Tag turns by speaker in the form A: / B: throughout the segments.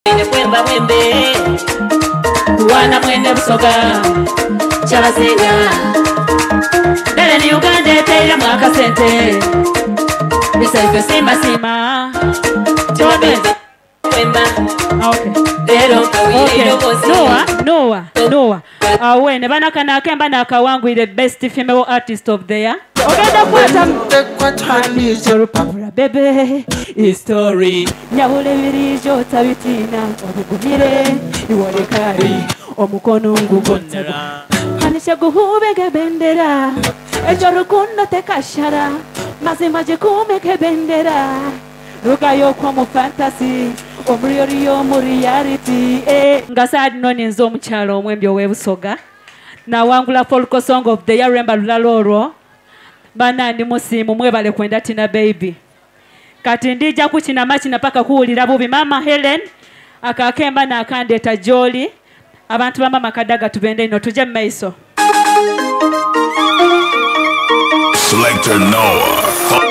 A: Kwemba mwembe Kuwana mwende busoga Chabasinga Dele ni Uganda teira mwaka sente Bisaife sima sima Chobeze Kwemba
B: Okay. Noah. When Banaka Kemba Naka Wangu the best female artist of the year. Baby, history. Nyabule virijo tabitina obugumire iwole kari omukono ngubonera. Hanisha guhubege bendera. Ejo rukundo tekashara. Mazima je kumeke bendera. Rugayo kwa mu fantasy. Omuriyo mu reality ngasadi noni nzo omukyalo omwembi owebusoga na wangula folk song of the year remember laloro banandi musimu mwebale kwenda tina baby kati ndija kuchina machina paka kuwulira bubi mama Helen akakemba na akandeta Joli abantu ba mama Kadaga tubende ino tuje mmaiso
C: Selector Noah.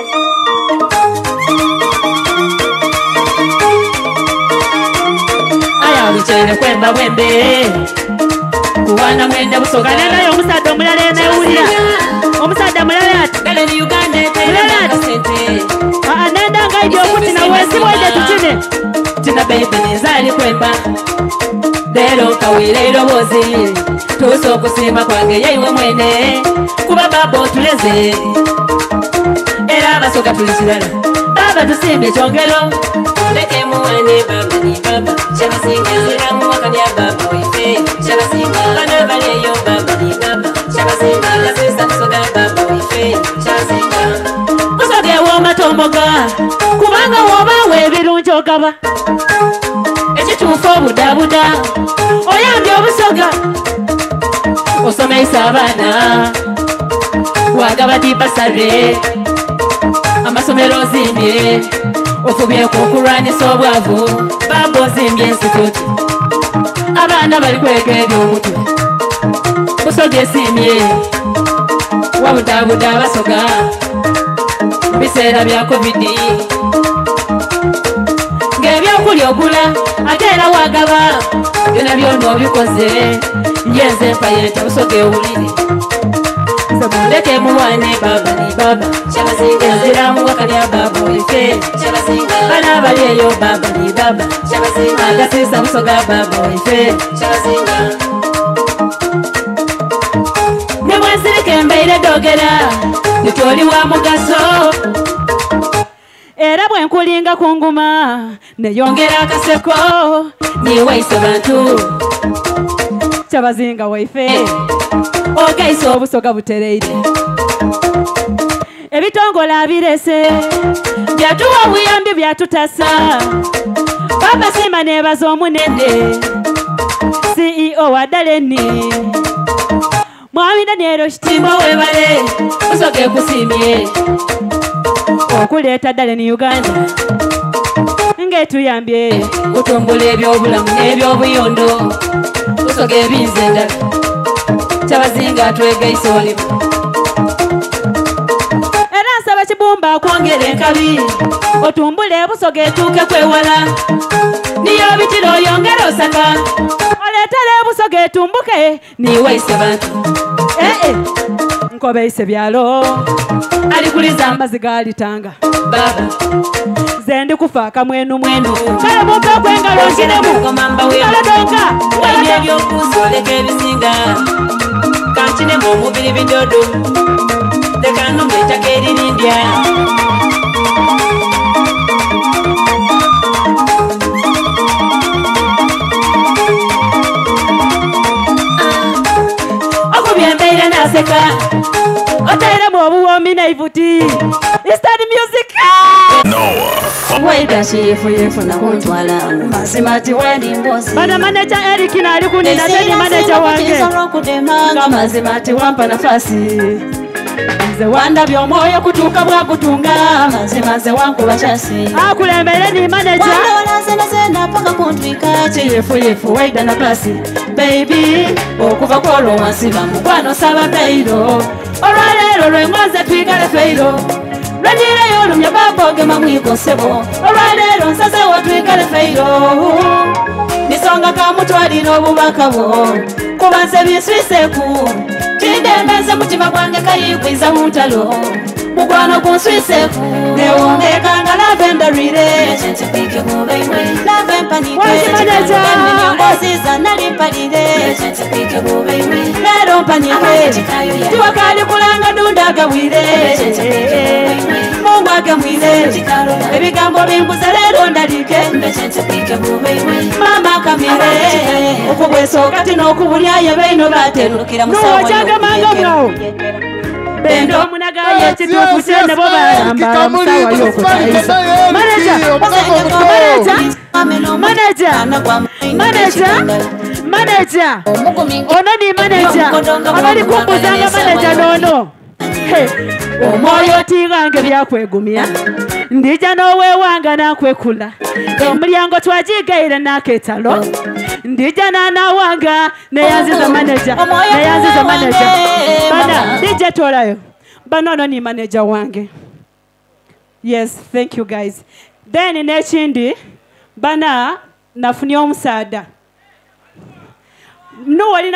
A: Wichele kwemba mwembe Kuwana mwende busoga
B: Kanena yo omusada omulala enewulira omusada mulala ati
A: Dele ni Uganda teira mwaka sente
B: nenda ngaijja okutina wesibwede tukine
A: Tina baby nizali kwemba Dero kawile irobozi Tuso kusima kwange yaiwe mwene Kuba babo tuleze Era basoga tulichilala Baba tusimbe chongelo Leke muwane baba ni baba Shabasinga ziramu wakani ya baba wife Shabasinga bana baleyo baba ni baba Shabasinga kasisa kusoga baba wife Shabasinga Kusoge woma tomoga Kubanga woma webirungi ogaba Ekituufo budabuda Oyambye obusoga Osomesa abaana Wagaba di basare Amasomero zimbye Ofubye kukurwanisa obwavu Babo zimbye institute Abaana bali kwega ebyomutwe Busoga esimbye Wabudabuda basoga Biseera bya covid Ng'ebyokulya ogula ate era wagaba byonna byonna obikoze Njenze mpayenta busoga ewulire Leke muwane baba ni baba Shabasinga ziramu wakani ya baba wife Shabasinga bana baleyo baba ni baba Shabasinga agasisa busoga baba wife Shabasinga Nemwensirike mbeire dogera Nitoli wa mugaso
B: era bwenkulinga kunguma neyongera akaseko
A: niwaise bantu
B: Kyabazinga waife
A: Ogaiso
B: obusoga butereire ebitongola abirese byatuwa buyambi byatutasa Baba Sima nebaza omunene CEO wa Daleni Mwami Daniel
A: Shtimbo webale Busoge kusimye
B: Okuleeta Daleni Uganda Ngetuyambye
A: Kutumbula ebyobulamu n'ebyobuyondo Busoga ebinze endala Kyabazinga twegaise olimu
B: Era nsaba Kibumba
A: kwongera enkabi
B: otumbule Busoga etuuke
A: kwewala niyo bitiro oyongera osaka
B: oleetera Busoga etumbuke
A: niwaise bantu
B: nkobeise byalo
A: alikuliza
B: amazzi galitanga
A: baba
B: zendi kufa kamwenu mwenu kale mumpe okwengalo nkinemu
A: komamba we
B: aladonka
A: wayine ebyokusoleka ebisinga kankinemu omubiri bidodo tekanumba ettaka eririndya okubyembeire naseka
B: otairemu obuwoomi naivuti Eastern music
C: Noah.
A: Waida shefu na kuntwala Mazimati wendi mbosi
B: Bana manager Eric na alikuni na teni manager wange
A: Mazimati wampa nafasi
B: Nze wanda
A: byomwoyo kutuka bwa kutunga Mazimaze wangu bachasi
B: akulembere ni manager
A: Wanda sena paka kuntwika Chefu waida na klasi Baby okuva kwolo wasiba Mukwano saba peiro Olwalero lwengoze twigale feiro Lwenjire yolumya baboge mamwiko sebo Olwalero nsase wo twigale feiro baka mutwalira obubaka bwo kuba nze binswiseku kindembeze mutima gwange kayigwiza mu ntalo mukwano gunswiseku newomekanga lavendarire lavempanikeemboziza nalimpalire lero mpanike tiwakali kulanga dundagawire mungu agamwire ebigambo bimbuza lero ndalike mama kamire okubwesoka tino okubulyayo beino batenukira musawo bendo munagaye kituufu kyene bo balamba musawa yokutaisa manager ono ni manager abali kumbuzanga manager nono omwoyo tigange byakwegumya ndija nowewanga nakwekula omulyango twajigaire naketalo ndija nanawanga neyanziza manager bana ndije tolayo banono ni manager wange. Yes, thank you guys. Then nechindi bana nafunye omusaada